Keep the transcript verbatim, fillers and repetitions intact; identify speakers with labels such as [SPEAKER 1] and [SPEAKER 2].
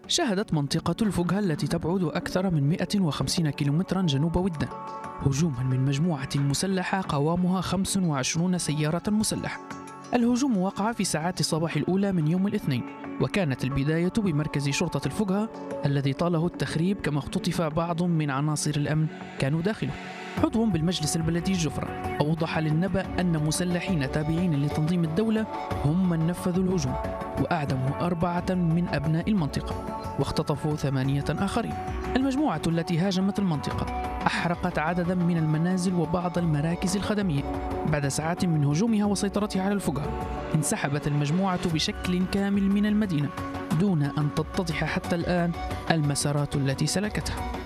[SPEAKER 1] شهدت منطقة الفقهة التي تبعد أكثر من مئة وخمسين كيلومترا جنوب ودان هجوما من مجموعة مسلحة قوامها خمس وعشرين سيارة مسلحة. الهجوم وقع في ساعات الصباح الأولى من يوم الاثنين، وكانت البداية بمركز شرطة الفقهة الذي طاله التخريب، كما اختطف بعض من عناصر الأمن كانوا داخله. عضو بالمجلس البلدي الجفرة أوضح للنبأ أن مسلحين تابعين لتنظيم الدولة هم من نفذوا الهجوم، وأعدموا أربعة من أبناء المنطقة واختطفوا ثمانية آخرين. المجموعة التي هاجمت المنطقة أحرقت عددا من المنازل وبعض المراكز الخدمية. بعد ساعات من هجومها وسيطرتها على الفقهة، انسحبت المجموعة بشكل كامل من المدينة دون أن تتضح حتى الآن المسارات التي سلكتها.